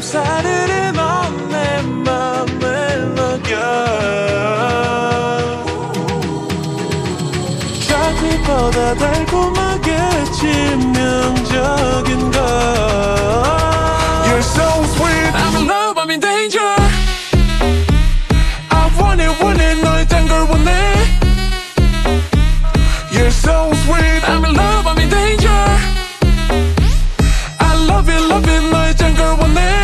사르르 넌 내 맘을 녹여 초콜릿보다 달콤하게 치명적인 걸 You're so sweet I'm in love, I'm in danger I want it 너의 딴 걸 원해 You're so sweet I'm in love, I'm in danger I love it 너의 딴 걸 원해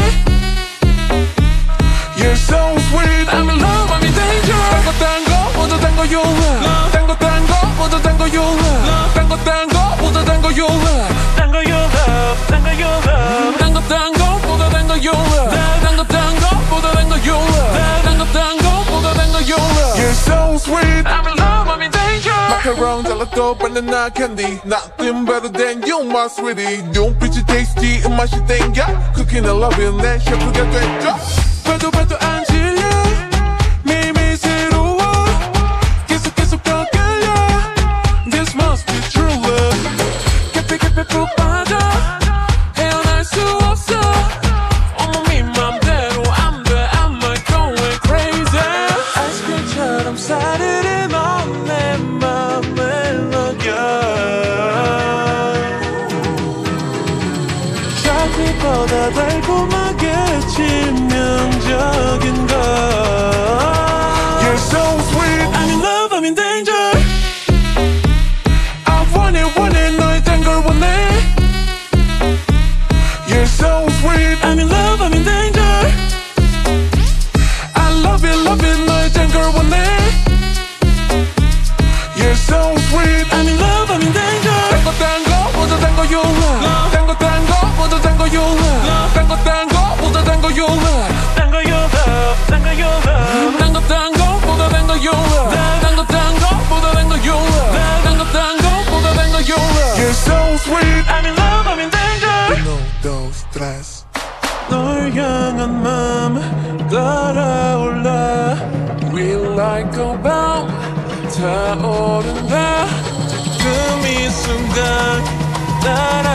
You're so sweet I'm in love, I'm in danger 딴 거 모두 딴 거 you love 딴 거 모두 딴 거 you love 딴 거 모두 딴 거 you love 딴 거 you love 딴 거 you love 딴 거 모두 딴 거 you love 딴 거 모두 딴 거 you love 딴 거 모두 딴 거 you love You're so sweet I'm in love, I'm in danger 마카롱 잘라도 바나나 캔디 Nothing better than you my sweetie 눈빛이 tasty 입맛이 땡겨 Cooking and loving 내 셰프가 됐죠 봐도 안 질려 매일매일 새로워 계속 더 끌려 This must be true love 깊이 푹 빠져 헤어날 수 없어 온몸이 맘대로 안 돼 I'm like going crazy 아이스크림처럼 사르르 넌 내 맘을 녹여 초콜릿보다 달콤하게 치명적인 걸 You're so sweet I'm in love, I'm in danger I want it 너의 딴 걸 원해 You're so sweet I'm in love, I'm in danger I love it 너의 딴 걸 원해 You're so sweet I'm in love, I'm in danger 딴 거 모두 딴 거 you love 딴 거 모두 딴 거 you love 딴 거 모두 딴 거 you love 딴 거 you love 딴 거 you love 딴 거 모두 딴 거 you love 딴 거 모두 딴 거 you love 딴 거 모두 딴 거 you love You're so sweet I'm in love, I'm in danger No, those stress 널 향한 맘 따라올라 Real like a bomb 타오른다 지금 이 순간 따라